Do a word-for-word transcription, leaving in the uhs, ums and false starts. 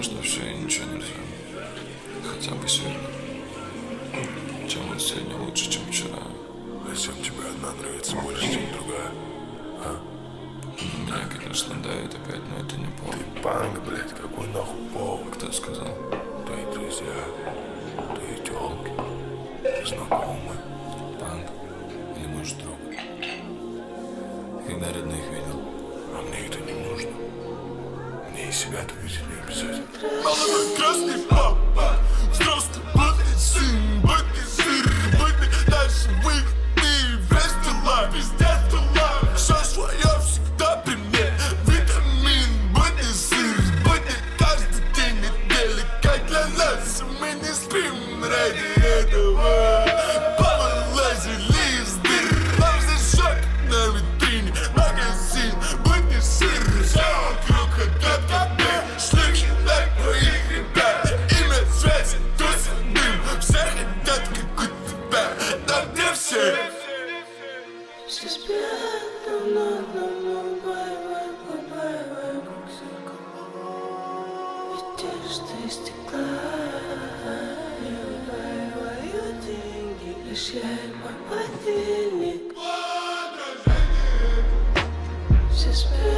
что все и ничего нельзя. Хотя бы сегодня. Чем он сегодня лучше, чем вчера. Зачем тебе одна нравится больше, чем другая? А? Меня, конечно, давит опять, но это не повод. Ты панк, блядь, какой нахуй повод? Кто сказал? Твои друзья, твои тёлки, знакомые. Панк? Или может друг? Когда родных видел? А мне это не нужно. Мне и себя-то видеть не обязательно. Молодой красный папа, взрослый бытный сын, бытный сыр, бытный дальше выгодный, весь дела, пиздец дела. Все свое всегда пример, витамин, бытный сыр, бытный каждый день недели, как для нас, мы не спим ради этого. Повылазили из дыр, нам зажег на витрине магазин, бытный сыр, все вокруг хотят как бы. Слышь, так твоих ребят, имя, связи, тусы, дым, все хотят как у тебя, там где все. Все спят, давно, давно, бай-бай, бай-бай, как зеркало. Ведь одежда из стекла, и убивают деньги, лишь я и мой подельник. Все спят.